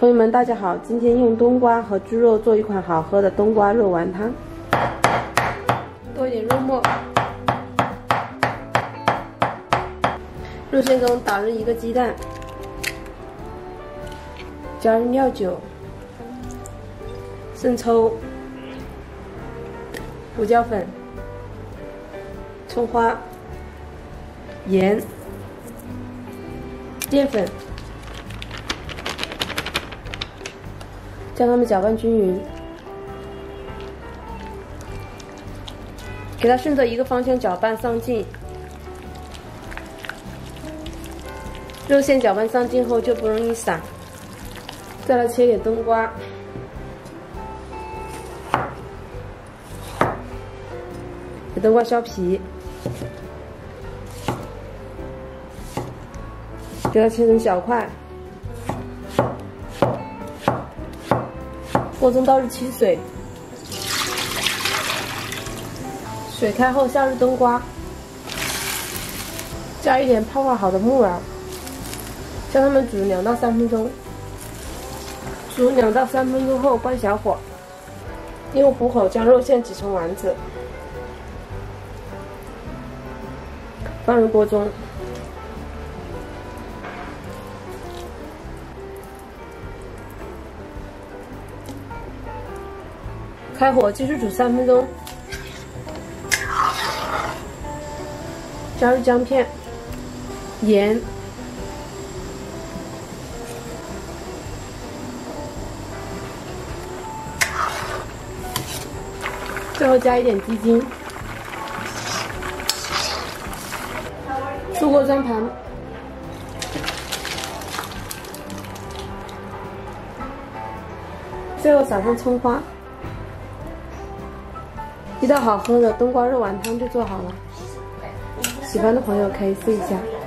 朋友们，大家好！今天用冬瓜和猪肉做一款好喝的冬瓜肉丸汤。多一点肉末，肉馅中打入1个鸡蛋，加入料酒、生抽、胡椒粉、葱花、盐、淀粉。 将它们搅拌均匀，给它顺着一个方向搅拌上劲。肉馅搅拌上劲后就不容易散。再来切点冬瓜，给冬瓜削皮，给它切成小块。 锅中倒入清水，水开后下入冬瓜，加一点泡发好的木耳，将它们煮2到3分钟。煮2到3分钟后关小火，用虎口将肉馅挤成丸子，放入锅中。 开火继续煮3分钟，加入姜片、盐、最后加一点鸡精，出锅装盘。 最后撒上葱花。 一道好喝的冬瓜肉丸汤就做好了，喜欢的朋友可以试一下。